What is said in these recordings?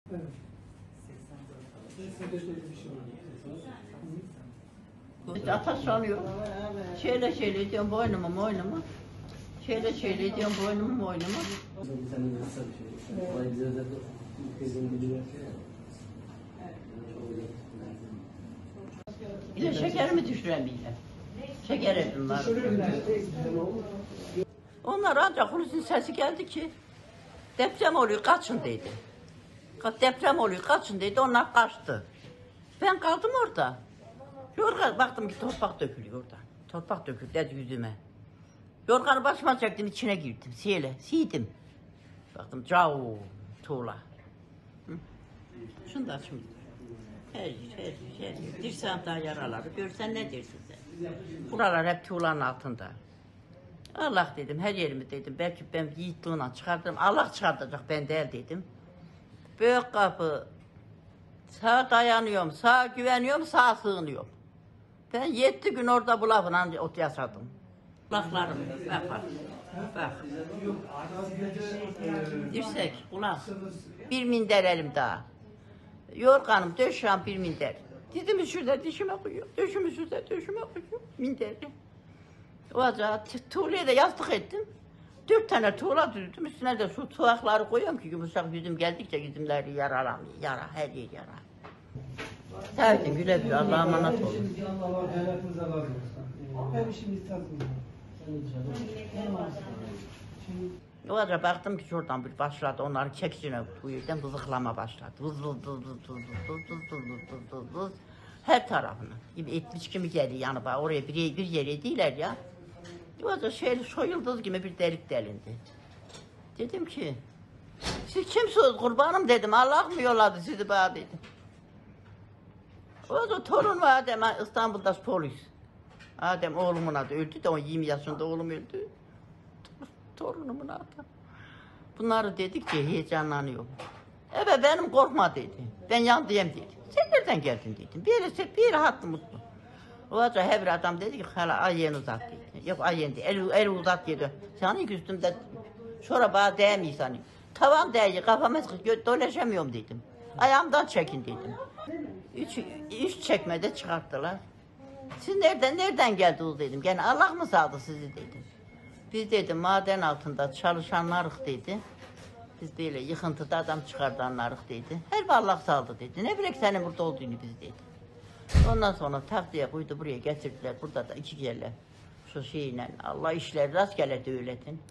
Evet. 85'te bir şey var. Ateş alıyor. Şöyle diyorum boynumu. Şöyle diyorum boynumu. İle şekerimi düşüremiyorlar. Şeker edin var. Onlar ancak Hulusi'nin sesi geldi ki deprem oluyor kaçın dedi. Deprem oluyor kaçın dedi, onlar kaçtı. Ben kaldım orada. Yorgan baktım ki toprak dökülüyor oradan. Toprak döküldü dedi yüzüme. Yorganı başıma çektim, içine girdim. Siydim. Baktım cavu tuğla. Şunu da açayım. Her yer. Dirseğim daha yaraları. Görsen ne dersin sen? Buralar hep tuğlanın altında. Allah dedim, her yerimi dedim. Belki ben yiğitliğine çıkardım. Allah çıkartacak, ben değil dedim. Büyük kapı. Sağa dayanıyorum, sağa güveniyorum, sağa sığınıyorum. Ben 7 gün orada bu lafla ot yaşadım. Kulaklarım, bak. Dirsek, kulak. Bir minder elim daha. Yorganım, döşeğim bir minder. Dizimi şurada, dişime koyuyor. Döşümü şurada, döşüme koyuyor. Minderli. O acaba tuğlayı da yastık ettim. 4 tane tuğla düzdüm. Üstüne de su tuğakları koyuyorum ki yumuşak yüzüm geldikçe yüzümleri yaralanıyor. Yara, her yer yara. Sevdim, güle güle. Allah'a emanet olun. Allah hayatınıza razı olsun. Her işimiz tatlı. O arada baktım ki şuradan bir başladı, onların çekicine uyurken vızıklama başladı. Vız. Her tarafını. Gibi etmiş gibi geliyor yani bak oraya bir yere değiller ya. O arada şöyle soyulduğu gibi bir delik delindi. Dedim ki, siz kimsiniz kurbanım dedim, Allah mı yolladı sizi bana dedim. O da torun var Adem, İstanbul'da polis. Adem oğlumun adı öldü de, o 20 yaşında oğlum öldü. Torunumun adı. Bunları dedikçe heyecanlanıyorum. Evet benim korkma dedi. Ben yandıyım dedi. Sen nereden geldin dedim. Bir rahatlı mutlu. O arada her bir adam dedi ki hala ayağını uzat dedi. Yok ayağını değil, el uzat dedi. Senin üstümde sonra bana değmiyor sanıyor. Tavam değiyor, kafama dolaşamıyorum dedim. Ayağımdan çekin dedim. Üç çekmede çıkarttılar. Siz nereden geldiniz dedim. Gene Allah mı sağdı sizi dedim. Biz dedim maden altında çalışanlarık dedi. Biz böyle yıkıntıda adam çıkardanlarık dedi. Her bir Allah sağdı dedi. Ne bilek senin burada olduğunu biz dedi. Ondan sonra tahtaya koydu buraya getirdiler. Burada da 2 kere şu şeyle Allah işler rastgele devletin.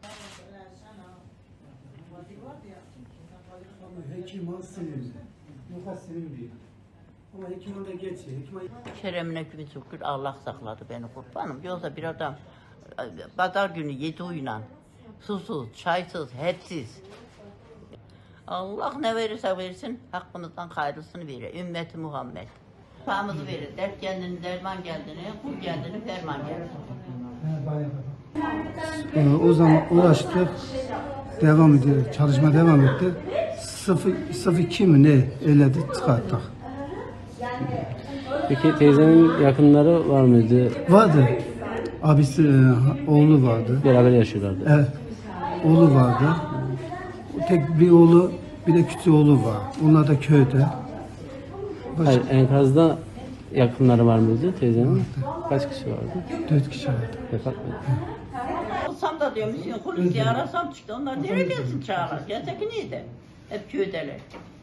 Hekim az sevimli. Yok az sevimli. Ama hekim da geçiyor. Kerem'ine gün şükür Allah sakladı beni kurbanım. Yoksa bir adam pazar günü 7 uyunan susuz, çaysız, hepsiz. Allah ne verirse versin, hakkımızdan hayırlısını verir. Ümmeti Muhammed. Şifamızı verir. Dert kendini, derman kendini, kul kendini, ferman kendini. O zaman uğraştık. Devam ediyor. Çalışma devam etti. 02 mi ne eledi çıkarttık. Peki teyzenin yakınları var mıydı? Vardı. Abisi, oğlu vardı. Beraber yaşıyorlardı. Evet. Oğlu vardı. Tek bir oğlu, bir de küçük oğlu var. Onlar da köyde. Hayır, enkazda yakınları var mıydı teyzenin? Kaç kişi vardı? 4 kişi vardı. Vefat mı etti? Olsam da diyor, misyon polis diye arasam çıktı. Onlar nereye gelsin çağırır? Gelsek neydi? Hep köydeler.